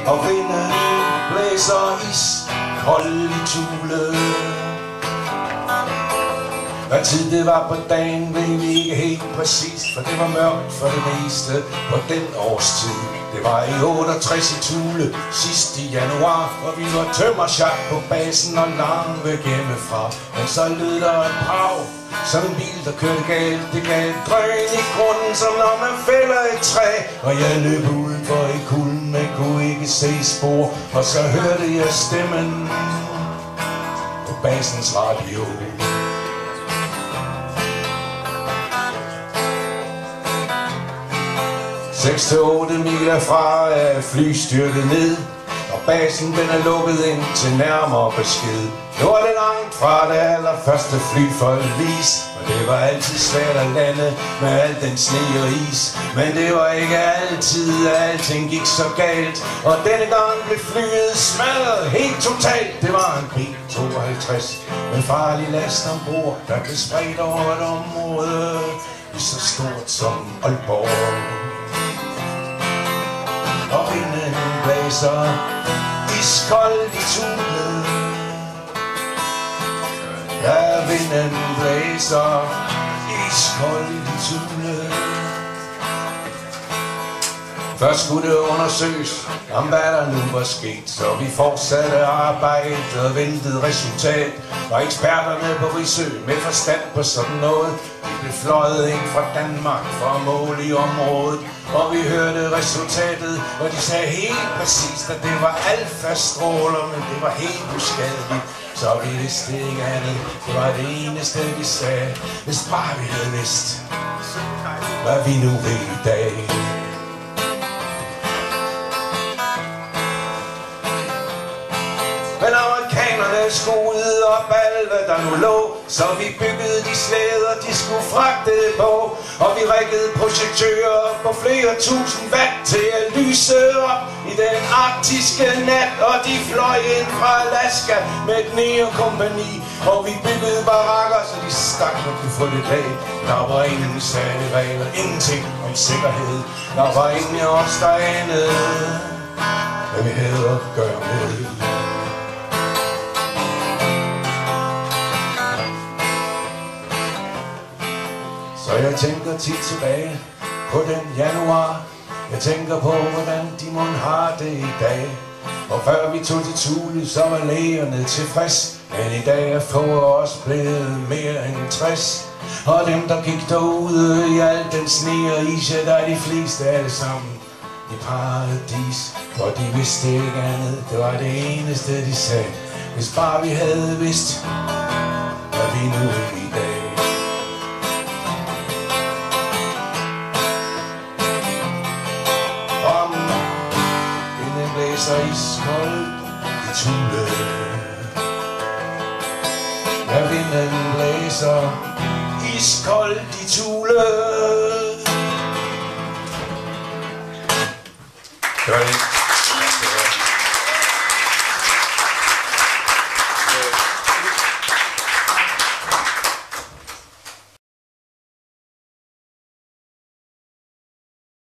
og vinden blæser iskold i Thule. Hvad tid det var på dagen ved vi ikke helt præcist, for det var mørkt for det meste på den årstid. Det var i 68 i Thule, sidst i januar, og vi var tømmersjak på basen og langt væk hjemmefra. Men så lød der et brag, som en bil der kørte galt. Det gav et drøn i grunden, som når man fælder et træ. Og jeg løb udenfor i kulden, men kunne ikke se spor. Og så hørte jeg stemmen på basens radio. 6-8 mil herfra er flystyrtet ned, og basen den er lukket ind til nærmere besked. Nu er det langt fra det allerførste fly for et vis, og det var altid svært at lande med al den sne og is. Men det var ikke altid, at alting gik så galt, og denne gang blev flyet smadret helt totalt. Det var en B-52 med farlig last ombord, der blev spredt over et område lige så stort som Aalborg. Og vinden blæser iskold i Thule. Ja, vinden blæser iskold i Thule. Først skulle det undersøges, om hvad der nu var sket, så vi fortsatte arbejdet og ventede resultat. Og eksperterne på Risø med forstand på sådan noget, de blev fløjet ind fra Danmark for at måle i området. Og vi hørte resultatet, og de sagde helt præcist, at det var alfa-stråler, men det var helt uskadeligt. Så vi vidste ikke andet, det var det eneste vi sagde, hvis bare vi havde vidst, hvad vi nu ved i dag. Men amerikanerne skulle ud op alt, hvad der nu lå, så vi byggede de slæder, de skulle fragte det på. Og vi riggede projektører på flere tusind watt til at lyse op i den arktiske nat. Og de fløj ind fra Alaska med et neokompagni, og vi byggede barakker, så de stakler kunne få lidt af. Der var ingen særlige regler, ingenting om sikkerhed. Der var ingen af os, der anede, hvad vi havde at gøre med. Så jeg tænker tit tilbage på den januar. Jeg tænker på, hvordan de mon har det i dag. Og før vi tog til Thule, så var lægerne tilfreds. Men i dag er få af os blevet mere end 60. Og dem, der gik derude i al den sne og is, ja, der er de fleste alle sammen i paradis. For de vidste ikke andet, det var det eneste, de sagde. Hvis bare vi havde vidst, hvad vi nu er i dag. Blæser iskold i Thule. Ja, vinden blæser iskold i Thule.